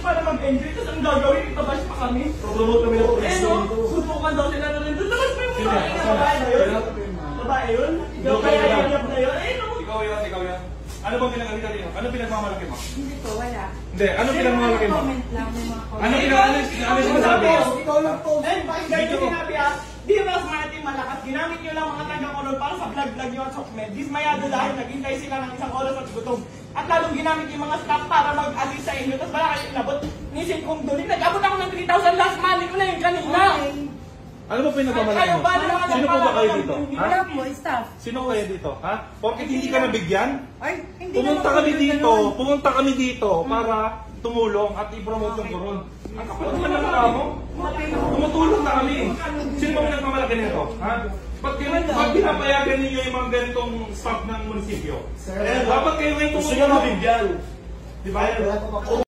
para mag-enjoy. Tapos ang gagawin, itabash pa kami. Promote kami ng Eh no, susukan daw sila na rin doon. Tapos may mga babae na yun. Babae yun? Yung kaya yun na yun? Eh no. Ikaw yan. Ano bang pinagalitan dito? Ano pinagmamalaki mo? Hindi po, wala. Hindi, ano pinagmamalaki mo? Comment lang, may mga comment. Ano sinasabi? Ikaw lang po. Eh, pakinggan nyo sinabi di mas natin malakas. Ginamit nyo lang mga taga-koron para sa vlog-vlog nyo at sokmed. Dismayado dahil naghintay sila ng isang oras at gutom. At lalong ginamit yung mga staff para mag-assist sa inyo. Tapos wala kayo inabot. Nising kong duli. Nag-abot ako ng 3,000 last money ko na yun kanina. Ano ba pinagmamalaki mo? Sino po ba kayo dito? Wala po, staff. Sino kayo dito? Ha? Porkit hindi ka nabigyan? Ay, hindi Pumunta kami dito para tumulong at i-promote yung koron. Ang kapal naman ng tao mo? Tumutulong na kami. Sino ba pinagmamalaki nito? Ha? Ba't pinapayagan ninyo yung mga ganitong staff ng munisipyo? Dapat kayo ngayon tumutulong. Gusto nyo mabigyan. Di ba?